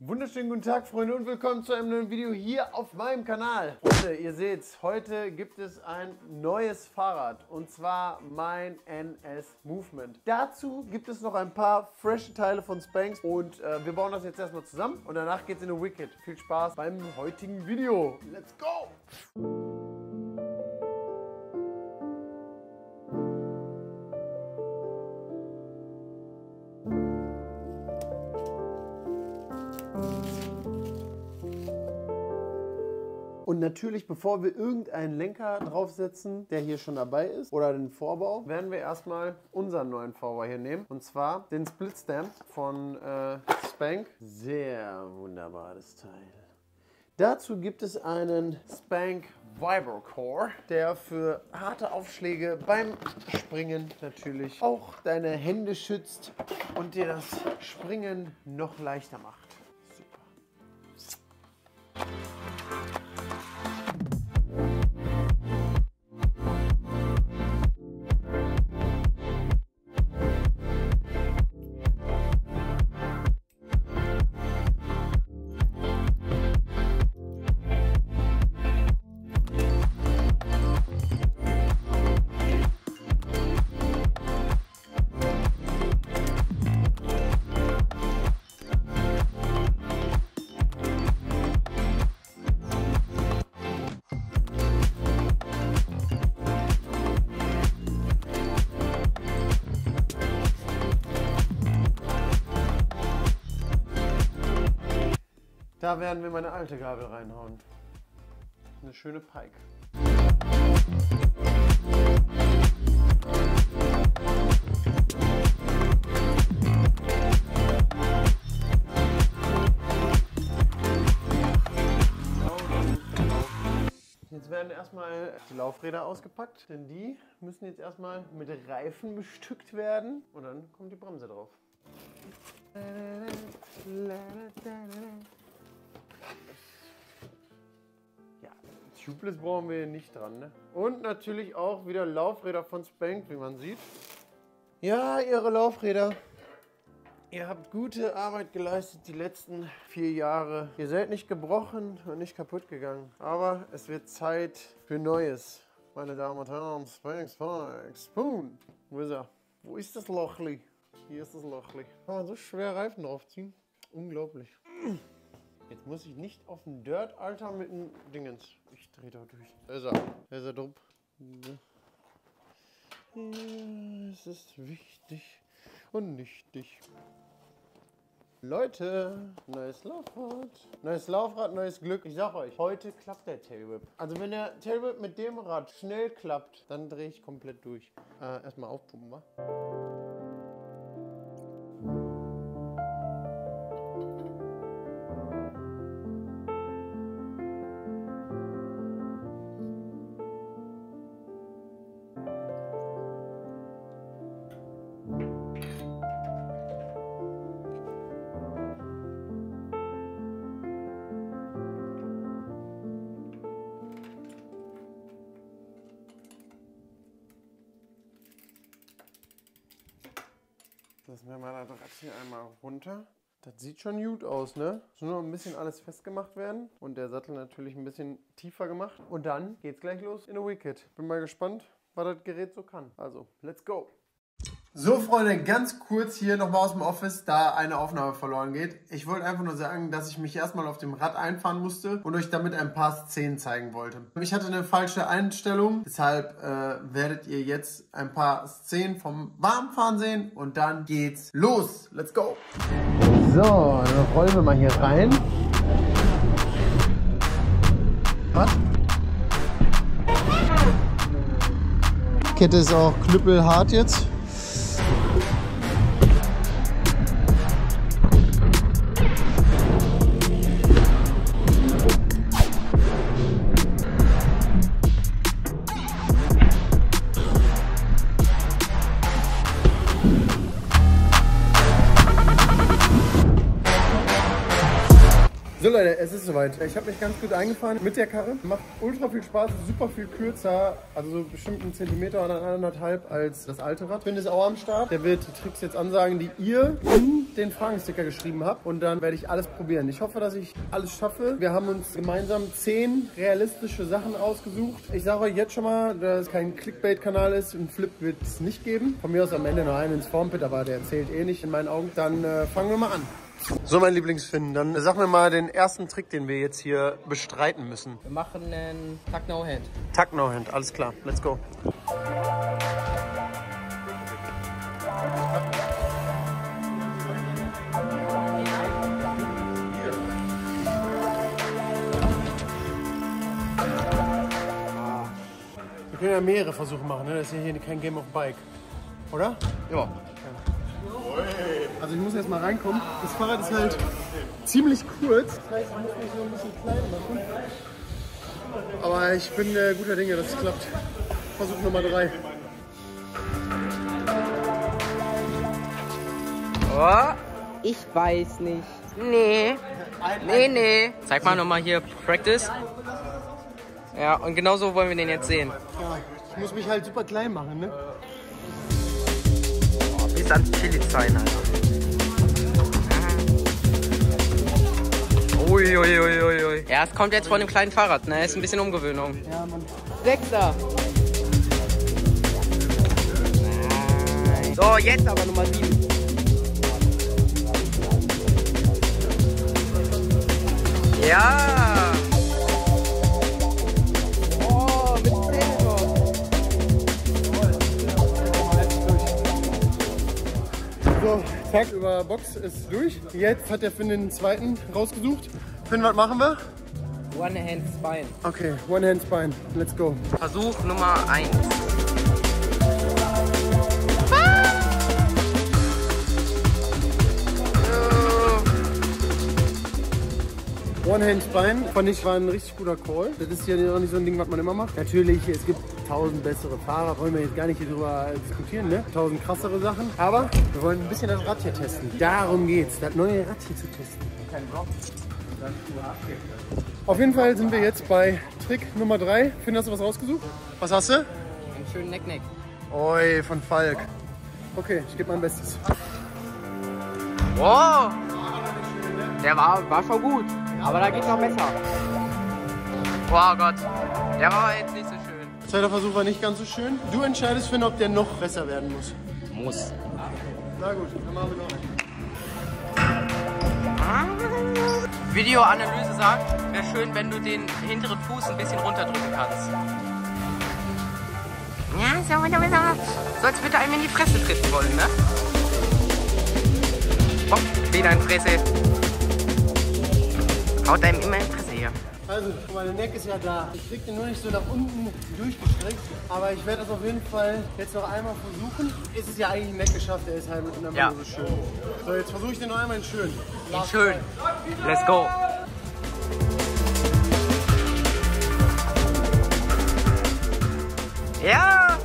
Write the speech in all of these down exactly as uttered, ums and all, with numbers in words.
Wunderschönen guten Tag, Freunde, und willkommen zu einem neuen Video hier auf meinem Kanal. Freunde, ihr seht's, heute gibt es ein neues Fahrrad und zwar mein N S Movement. Dazu gibt es noch ein paar frische Teile von Spanx und äh, wir bauen das jetzt erstmal zusammen und danach geht's in den Wicked. Viel Spaß beim heutigen Video. Let's go! Und natürlich, bevor wir irgendeinen Lenker draufsetzen, der hier schon dabei ist, oder den Vorbau, werden wir erstmal unseren neuen Vorbau hier nehmen. Und zwar den Split Stamp von äh, Spanx. Sehr wunderbares Teil. Dazu gibt es einen Spanx Vibro Core, der für harte Aufschläge beim Springen natürlich auch deine Hände schützt und dir das Springen noch leichter macht. Da werden wir meine alte Gabel reinhauen. Eine schöne Pike. Jetzt werden erstmal die Laufräder ausgepackt, denn die müssen jetzt erstmal mit Reifen bestückt werden und dann kommt die Bremse drauf. Tubeless brauchen wir hier nicht dran, ne? Und natürlich auch wieder Laufräder von Spanx, wie man sieht. Ja, ihre Laufräder. Ihr habt gute Arbeit geleistet die letzten vier Jahre. Ihr seid nicht gebrochen und nicht kaputt gegangen. Aber es wird Zeit für Neues. Meine Damen und Herren, Spanx, Spanx, Spoon. Wo ist er? Wo ist das Lochli? Hier ist das Lochli. Kann man so schwer Reifen draufziehen? Unglaublich. Jetzt muss ich nicht auf den Dirt, Alter, mit dem Dingens. Ich drehe da durch. Da ist er. Da ist er drupp. Ja, es ist wichtig und nichtig. Leute, neues Laufrad. Neues Laufrad, neues Glück. Ich sag euch, heute klappt der Tailwhip. Also wenn der Tailwhip mit dem Rad schnell klappt, dann drehe ich komplett durch. Äh, erstmal aufpumpen, wa? Lassen wir mal das Rad hier einmal runter. Das sieht schon gut aus, ne? Es muss nur noch ein bisschen alles festgemacht werden und der Sattel natürlich ein bisschen tiefer gemacht. Und dann geht's gleich los in der Wicked. Bin mal gespannt, was das Gerät so kann. Also, let's go! So, Freunde, ganz kurz hier nochmal aus dem Office, da eine Aufnahme verloren geht. Ich wollte einfach nur sagen, dass ich mich erstmal auf dem Rad einfahren musste und euch damit ein paar Szenen zeigen wollte. Ich hatte eine falsche Einstellung, deshalb äh, werdet ihr jetzt ein paar Szenen vom Warmfahren sehen und dann geht's los. Let's go! So, dann rollen wir mal hier rein. Was? Die Kette ist auch knüppelhart jetzt. So Leute, es ist soweit. Ich habe mich ganz gut eingefahren mit der Karre. Macht ultra viel Spaß, ist super viel kürzer, also so bestimmt einen Zentimeter oder anderthalb als das alte Rad. Finn ist auch am Start. Der wird die Tricks jetzt ansagen, die ihr in den Fragensticker geschrieben habt. Und dann werde ich alles probieren. Ich hoffe, dass ich alles schaffe. Wir haben uns gemeinsam zehn realistische Sachen ausgesucht. Ich sage euch jetzt schon mal, dass es kein Clickbait-Kanal ist. Einen Flip wird es nicht geben. Von mir aus am Ende noch einen ins Formpit, aber der zählt eh nicht in meinen Augen. Dann äh, fangen wir mal an. So, mein Lieblingsfinn, dann sag mir mal den ersten Trick, den wir jetzt hier bestreiten müssen. Wir machen einen Tuck No Hand. Tuck No Hand, alles klar, let's go. Wir können ja mehrere Versuche machen, ne? Das ist ja hier kein Game of Bike, oder? Ja. Also ich muss jetzt mal reinkommen. Das Fahrrad ist halt ziemlich kurz. Das heißt, ich muss mich so ein bisschen klein machen. Aber ich bin äh, guter Dinge, dass es klappt. Versuch Nummer drei. Oh, ich weiß nicht. Nee. Nee, nee. Zeig mal nochmal hier Practice. Ja, und genau so wollen wir den jetzt sehen. Ja, ich muss mich halt super klein machen, ne? Oh, bis ans Chili sein, Alter. Ui, ui, ui, ui, ui. Ja, es kommt jetzt von dem kleinen Fahrrad, ne? Ist ein bisschen Umgewöhnung. Ja, Mann. Sechster. Nein. So, jetzt aber Nummer sieben. Ja. Oh, mit Zähnen noch. So, zack, über Box ist durch. Jetzt hat der Finn den zweiten rausgesucht. Finn, was machen wir? One Hand Spine. Okay, One Hand Spine. Let's go. Versuch Nummer eins. One Hand Spine fand ich war ein richtig guter Call. Das ist ja auch nicht so ein Ding, was man immer macht. Natürlich, es gibt tausend bessere Fahrer, wollen wir jetzt gar nicht hier drüber diskutieren, ne? Tausend krassere Sachen. Aber wir wollen ein bisschen das Rad hier testen. Darum geht's, das neue Rad hier zu testen. Kein Rock. Auf jeden Fall sind wir jetzt bei Trick Nummer drei. Finn, hast du was rausgesucht? Was hast du? Einen schönen Neck-Neck. Oi, von Falk. Okay, ich gebe mein Bestes. Wow! Der war, war schon gut, aber da geht's noch besser. Oh Gott, der war jetzt nicht so schön. Zweiter Versuch war nicht ganz so schön. Du entscheidest, Finn, ob der noch besser werden muss. Muss. Na gut, dann machen wir noch einen. Videoanalyse sagt, wäre schön, wenn du den hinteren Fuß ein bisschen runterdrücken kannst. Ja, so, so, als würde einem in die Fresse treten wollen, ne? Bock, wieder in Fresse. Haut einem immer in Fresse hier. Also, mein Neck ist ja da. Ich krieg den nur nicht so nach unten durchgestreckt. Aber ich werde das auf jeden Fall jetzt noch einmal versuchen. Ist es ja eigentlich ein Neck geschafft, der ist halt mit einer Ja. so schön. So, jetzt versuche ich den noch einmal in schön. In schön. Let's go. Ja!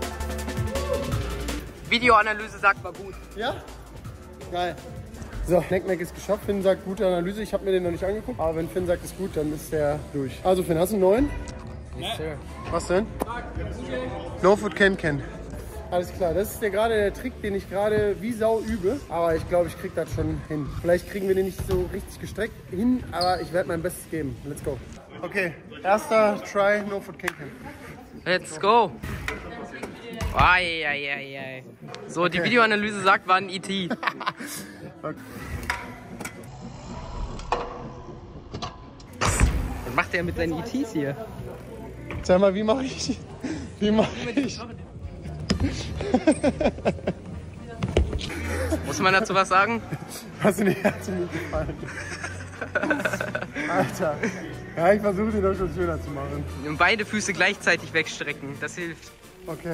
Videoanalyse sagt, war gut. Ja? Geil. So, Neck-Neck ist geschafft. Finn sagt, gute Analyse. Ich habe mir den noch nicht angeguckt. Aber wenn Finn sagt, ist gut, dann ist der durch. Also Finn, hast du einen neuen? Yes, sir. Was denn? No Foot Can Can. Alles klar, das ist ja gerade der Trick, den ich gerade wie Sau übe. Aber ich glaube, ich kriege das schon hin. Vielleicht kriegen wir den nicht so richtig gestreckt hin, aber ich werde mein Bestes geben. Let's go. Okay, erster Try, No Foot Can Can. Let's go. Ai, ai, ai, ai. So, die Okay. Videoanalyse sagt, war ein E T Okay. Was macht der mit seinen E Ts hier? Sag mal, wie mache ich? Wie mache ich? Muss man dazu was sagen? Hast du nicht, hat dir nicht gefallen? Alter. Ja, ich versuche den doch schon schöner zu machen. Und beide Füße gleichzeitig wegstrecken, das hilft. Okay.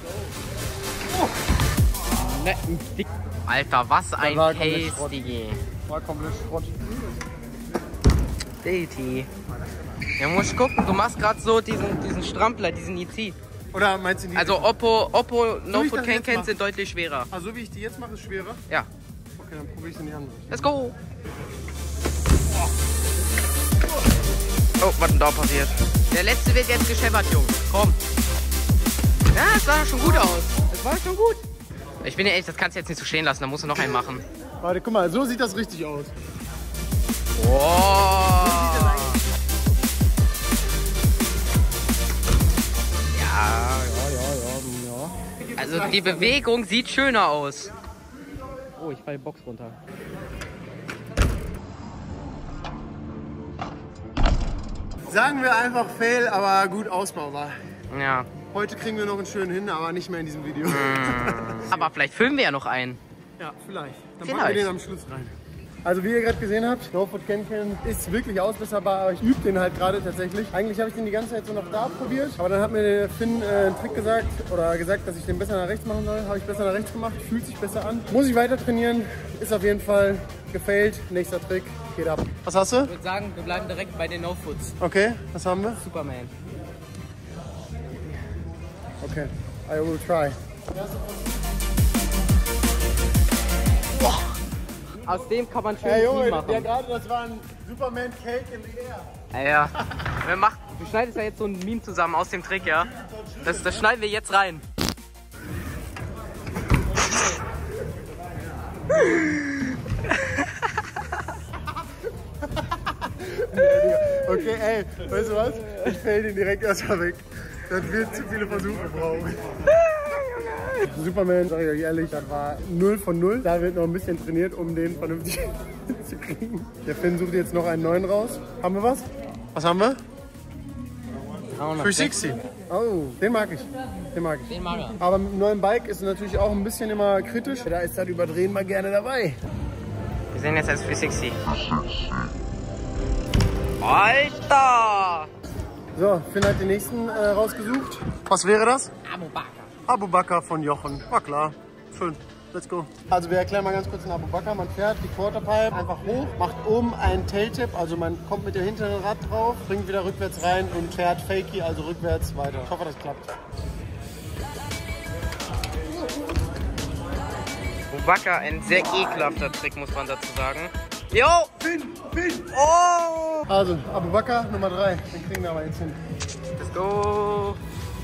Ne, dick. Alter, was ein war komplett Case, Schrott. Digi. War komplett Schrott. Der E T. Ja, musst gucken, du machst gerade so diesen, diesen Strampler, diesen E T. Oder meinst du die? Also Oppo, Oppo No ich Foot das Can jetzt Can machen? sind deutlich schwerer. Also so wie ich die jetzt mache, ist schwerer? Ja. Okay, dann probiere ich es in die andere. Let's go. Oh, was denn da passiert? Der letzte wird jetzt gescheppert, Junge. Komm. Ja, es sah schon gut aus. Es war schon gut. Ich bin ja ehrlich, das kannst du jetzt nicht so stehen lassen. Da musst du noch einen machen. Warte, guck mal, so sieht das richtig aus. Oh. Ja, ja, ja, ja, ja. Also die Bewegung sieht schöner aus. Oh, ich falle die Box runter. Sagen wir einfach Fail, aber gut ausbaubar. Ja. Heute kriegen wir noch einen schönen hin, aber nicht mehr in diesem Video. Mm. Aber vielleicht filmen wir ja noch einen. Ja, vielleicht. Dann Vielleicht. machen wir den am Schluss rein. Also wie ihr gerade gesehen habt, No-Foot Can-Can ist wirklich ausbesserbar, aber ich übe den halt gerade tatsächlich. Eigentlich habe ich den die ganze Zeit so nach da probiert, aber dann hat mir der Finn äh, einen Trick gesagt oder gesagt, dass ich den besser nach rechts machen soll. Habe ich besser nach rechts gemacht, fühlt sich besser an. Muss ich weiter trainieren, ist auf jeden Fall gefailt. Nächster Trick, geht ab. Was hast du? Ich würde sagen, wir bleiben direkt bei den No-Foots. Okay, was haben wir? Superman. Okay, I will try. Boah. Aus dem kann man schön Hey viel Junge, machen. der gerade, das war ein Superman Cake in the air. Ja, ja. Wir machen, du schneidest ja jetzt so ein Meme zusammen aus dem Trick, ja? Das, das schneiden wir jetzt rein. Okay, ey, weißt du was? Ich fäll den direkt erstmal weg. Das wird zu viele Versuche brauchen. Superman, sag ich euch ehrlich, das war null von null. Da wird noch ein bisschen trainiert, um den vernünftig zu kriegen. Der Finn sucht jetzt noch einen neuen raus. Haben wir was? Was haben wir? dreihundertsechzig. Oh, den mag ich. Den mag ich. Den mag er. Aber mit dem neuen Bike ist natürlich auch ein bisschen immer kritisch. Da ist das Überdrehen mal gerne dabei. Wir sehen jetzt als dreihundertsechzig. Alter! So, Finn hat den nächsten äh, rausgesucht. Was wäre das? Abu Bakr. Abu Bakr von Jochen. War klar. Schön. Let's go. Also wir erklären mal ganz kurz den Abu Bakr. Man fährt die Quarterpipe einfach hoch, macht oben einen Tailtip, also man kommt mit dem hinteren Rad drauf, bringt wieder rückwärts rein und fährt Fakie, also rückwärts weiter. Ich hoffe, das klappt. Abu Bakr, ein sehr ekelhafter Trick, muss man dazu sagen. Jo! Finn! Finn! Oh! Also, Abu Bakr Nummer drei. Den kriegen wir aber jetzt hin. Let's go!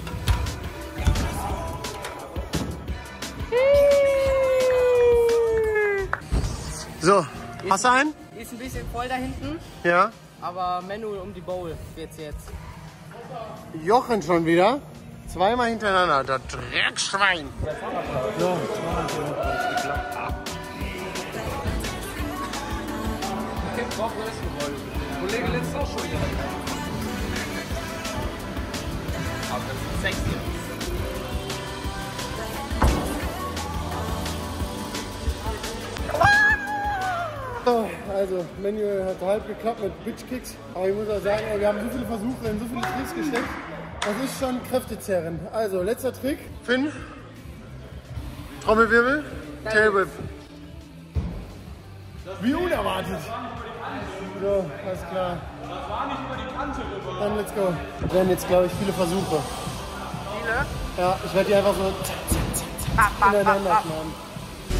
So, hast du einen? Ist ein bisschen voll da hinten, Ja. aber Manual um die Bowl geht's jetzt. Jochen schon wieder. Zweimal hintereinander. Das Dreckschwein. So. Kollege letztes auch schon wieder. Aber das ist sexy. So, also, Manual hat halb geklappt mit Bitch-Kicks. Aber ich muss auch sagen, ey, wir haben so viele Versuche in so viele Tricks gesteckt. Das ist schon kräftezerrend. Also, letzter Trick. Finn. Trommelwirbel. Tailwhip. Wie unerwartet. So, alles klar. Dann let's go. Wir werden jetzt, glaube ich, viele Versuche. Viele? Ja, ich werde die einfach so zack, zack, zack, zack, ineinander schneiden.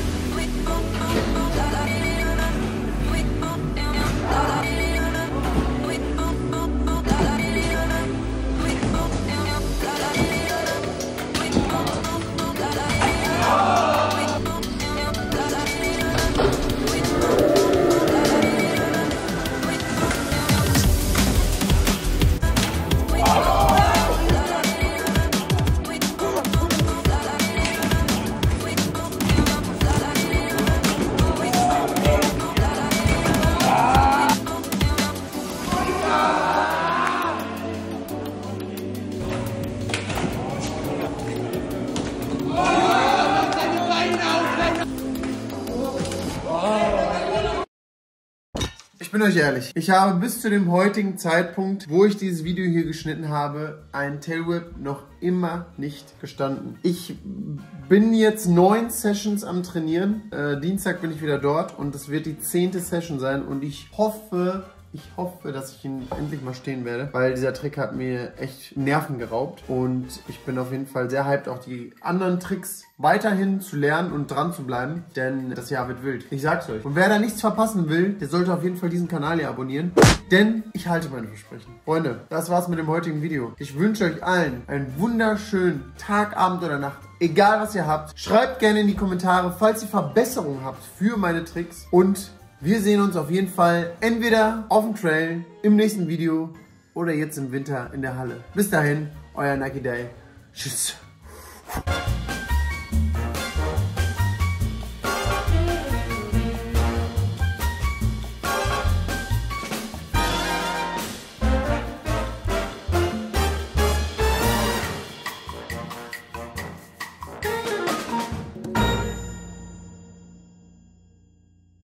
Ich bin euch ehrlich, ich habe bis zu dem heutigen Zeitpunkt, wo ich dieses Video hier geschnitten habe, ein Tailwhip noch immer nicht gestanden. Ich bin jetzt neun Sessions am Trainieren. Äh, Dienstag bin ich wieder dort und das wird die zehnte Session sein und ich hoffe Ich hoffe, dass ich ihn endlich mal stehen werde, weil dieser Trick hat mir echt Nerven geraubt. Und ich bin auf jeden Fall sehr hyped, auch die anderen Tricks weiterhin zu lernen und dran zu bleiben, denn das Jahr wird wild. Ich sag's euch. Und wer da nichts verpassen will, der sollte auf jeden Fall diesen Kanal hier abonnieren, denn ich halte meine Versprechen. Freunde, das war's mit dem heutigen Video. Ich wünsche euch allen einen wunderschönen Tag, Abend oder Nacht. Egal was ihr habt, schreibt gerne in die Kommentare, falls ihr Verbesserungen habt für meine Tricks. Und wir sehen uns auf jeden Fall entweder auf dem Trail, im nächsten Video oder jetzt im Winter in der Halle. Bis dahin, euer Nike Day. Tschüss.